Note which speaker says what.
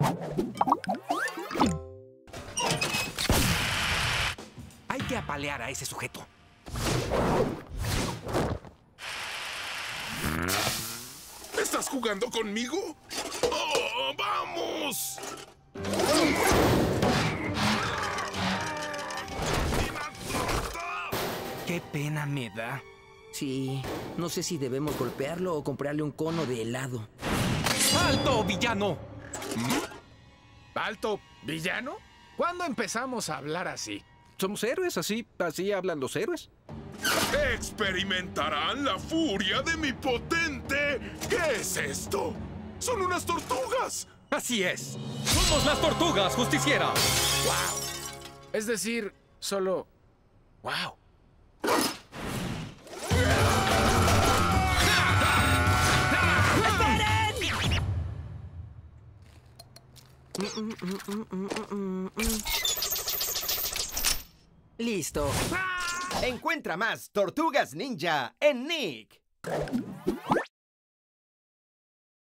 Speaker 1: Hay que apalear a ese sujeto.
Speaker 2: ¿Estás jugando conmigo? ¡Oh, vamos!
Speaker 1: Qué pena me da.
Speaker 3: Sí, no sé si debemos golpearlo o comprarle un cono de helado.
Speaker 1: ¡Alto, villano!
Speaker 4: ¿Alto villano? ¿Cuándo empezamos a hablar así?
Speaker 1: Somos héroes, así hablan los héroes.
Speaker 2: ¡Experimentarán la furia de mi potente! ¿Qué es esto? ¡Son unas tortugas!
Speaker 1: Así es. Somos las tortugas justicieras.
Speaker 4: ¡Wow! Es decir, solo... ¡Wow!
Speaker 3: Listo.
Speaker 5: Encuentra más Tortugas Ninja en Nick.